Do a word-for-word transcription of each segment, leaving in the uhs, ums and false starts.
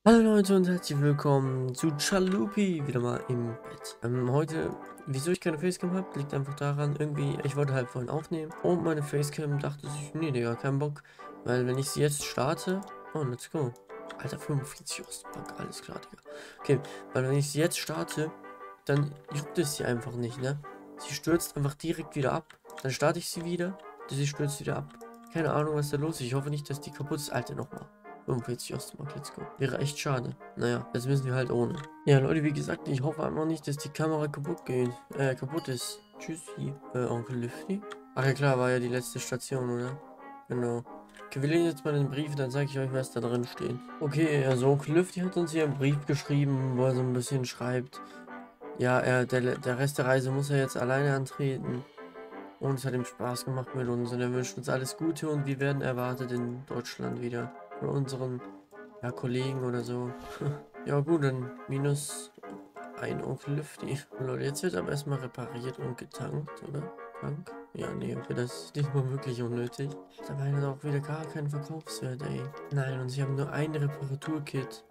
Hallo Leute und herzlich willkommen zu Chalupi, wieder mal im Bett. Ähm, heute, wieso ich keine Facecam habe, liegt einfach daran, irgendwie, ich wollte halt vorhin aufnehmen und meine Facecam dachte sich, nee, Digga, kein Bock, weil wenn ich sie jetzt starte, oh, let's go. Alter, fünfundvierzig Ostbank, alles klar, Digga. Okay, weil wenn ich sie jetzt starte, dann juckt es sie einfach nicht, ne? Sie stürzt einfach direkt wieder ab, dann starte ich sie wieder, sie stürzt wieder ab. Keine Ahnung, was da los ist, ich hoffe nicht, dass die kaputt ist. Alter, nochmal. fünfundvierzig Ostmark, let's go. Wäre echt schade. Naja, das müssen wir halt ohne. Ja, Leute, wie gesagt, ich hoffe einfach nicht, dass die Kamera kaputt geht. Äh, kaputt ist. Tschüssi. Äh, Onkel Lüfti. Ach ja, klar, war ja die letzte Station, oder? Genau. Okay, wir lesen jetzt mal den Brief, dann zeige ich euch, was da drin steht. Okay, also Onkel Lüfti hat uns hier einen Brief geschrieben, wo er so ein bisschen schreibt. Ja, er, der, der Rest der Reise muss er jetzt alleine antreten. Und es hat ihm Spaß gemacht mit uns und er wünscht uns alles Gute und wir werden erwartet in Deutschland wieder. Von unseren ja, Kollegen oder so. Ja gut, dann minus ein Onkel Lüfti. Leute, jetzt wird aber erstmal repariert und getankt, oder? Tank? Ja, nee, okay, das ist diesmal wirklich unnötig. Dabei hat er auch wieder gar keinen Verkaufswert, ey. Nein, und sie haben nur ein Reparaturkit.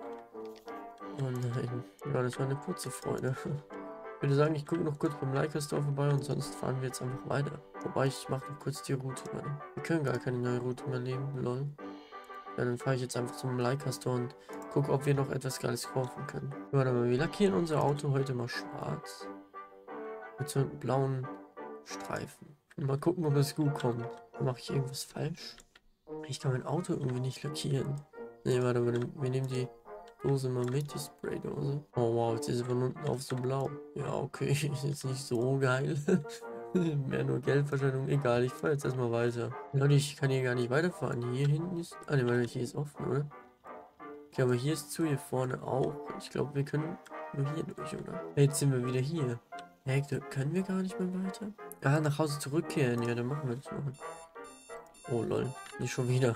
Oh nein. Ja, das war eine kurze Freude. Ich würde sagen, ich gucke noch kurz beim Leica Store vorbei und sonst fahren wir jetzt einfach weiter. Wobei, ich mache noch kurz die Route, Mann. Wir können gar keine neue Route mehr leben, lol. Ja, dann fahre ich jetzt einfach zum Leica Store und gucke, ob wir noch etwas Geiles kaufen können. Warte mal, wir lackieren unser Auto heute mal schwarz. Mit so einem blauen Streifen. Und mal gucken, ob es gut kommt. Mache ich irgendwas falsch? Ich kann mein Auto irgendwie nicht lackieren. Ne, warte mal, wir nehmen die Dose mal mit, die Spraydose. Oh wow, jetzt ist sie von unten auf so blau. Ja, okay, ist jetzt nicht so geil. Mehr nur Geldverschwendung. Egal, ich fahre jetzt erstmal weiter. Leute, ich kann hier gar nicht weiterfahren. Hier hinten ist... Ah, ne, weil hier ist offen, oder? Okay, aber hier ist zu, hier vorne auch. Ich glaube, wir können nur hier durch, oder? Jetzt sind wir wieder hier. Hey, können wir gar nicht mehr weiter? Ah, nach Hause zurückkehren. Ja, dann machen wir das mal. Oh, lol. Nicht schon wieder.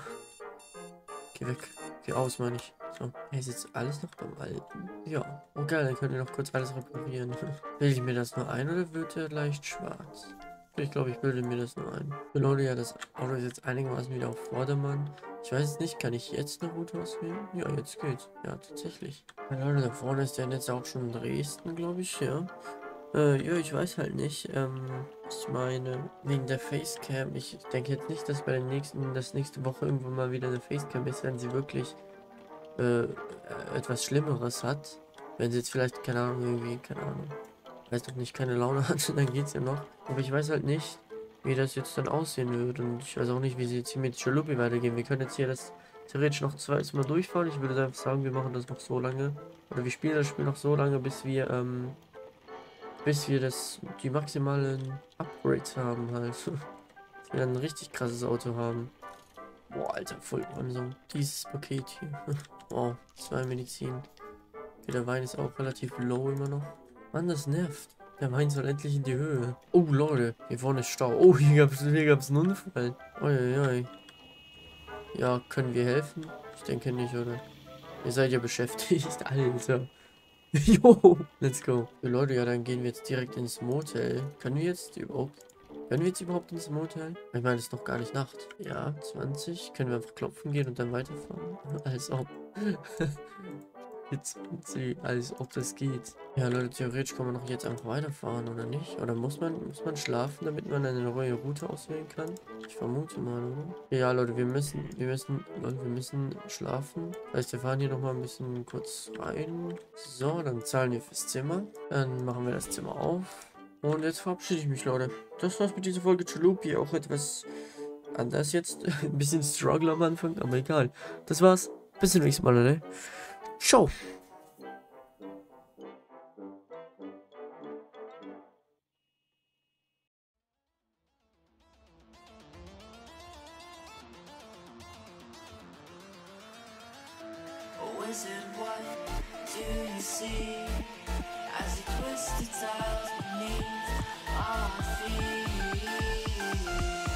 Geh weg. Geh aus, meine ich. So. Hey, ist jetzt alles noch beim Alten? Ja. Oh, geil, dann könnt ihr noch kurz alles reparieren. Bilde ich mir das nur ein oder wird der leicht schwarz? Ich glaube, ich bilde mir das nur ein. So, Leute, ja, das Auto ist jetzt einigermaßen wieder auf Vordermann. Ich weiß es nicht, kann ich jetzt eine Route auswählen? Ja, jetzt geht's. Ja, tatsächlich. Ja, Leute, da vorne ist der jetzt auch schon Dresden, glaube ich, ja. Äh, ja, ich weiß halt nicht. Ähm, ich meine, wegen der Facecam, ich denke jetzt nicht, dass bei der nächsten, das nächste Woche irgendwann mal wieder eine Facecam ist, wenn sie wirklich äh, etwas Schlimmeres hat. Wenn sie jetzt vielleicht, keine Ahnung, irgendwie, keine Ahnung, weiß doch nicht, keine Laune hat, dann geht's ja noch. Aber ich weiß halt nicht, wie das jetzt dann aussehen wird. Und ich weiß auch nicht, wie sie jetzt hier mit Chalupi weitergehen. Wir können jetzt hier das theoretisch noch zweites Mal durchfahren. Ich würde einfach sagen, wir machen das noch so lange. Oder wir spielen das Spiel noch so lange, bis wir, ähm, bis wir das, die maximalen Upgrades haben halt. Dass wir dann ein richtig krasses Auto haben. Boah, Alter, Vollbremsung. Dieses Paket hier. Wow, zwei Medizin. Okay, der Wein ist auch relativ low immer noch. Mann, das nervt. Der Wein soll endlich in die Höhe. Oh, Leute, hier vorne ist Stau. Oh, hier gab es hier gab's einen Unfall. Uiuiui. Ja, können wir helfen? Ich denke nicht, oder? Ihr seid ja beschäftigt, Alter. Jo, let's go. So, Leute, ja, dann gehen wir jetzt direkt ins Motel. Können wir jetzt überhaupt... Können wir jetzt überhaupt ins Motel? Ich meine, es ist noch gar nicht Nacht. Ja, zwanzig. Können wir einfach klopfen gehen und dann weiterfahren? Als ob. Jetzt als ob das geht. Ja, Leute, theoretisch kann man doch jetzt einfach weiterfahren, oder nicht? Oder muss man, muss man schlafen, damit man eine neue Route auswählen kann? Ich vermute mal, oder? Ja, Leute, wir müssen, wir müssen, Leute, wir müssen schlafen. Das heißt, wir fahren hier nochmal ein bisschen kurz rein. So, dann zahlen wir fürs Zimmer. Dann machen wir das Zimmer auf. Und jetzt verabschiede ich mich, Leute. Das war's mit dieser Folge Chalupi. Auch etwas anders jetzt. Ein bisschen Struggle am Anfang, aber egal. Das war's. Bis zum nächsten Mal, Leute. Ciao. Or is it what do you see as you twist the tiles beneath our feet?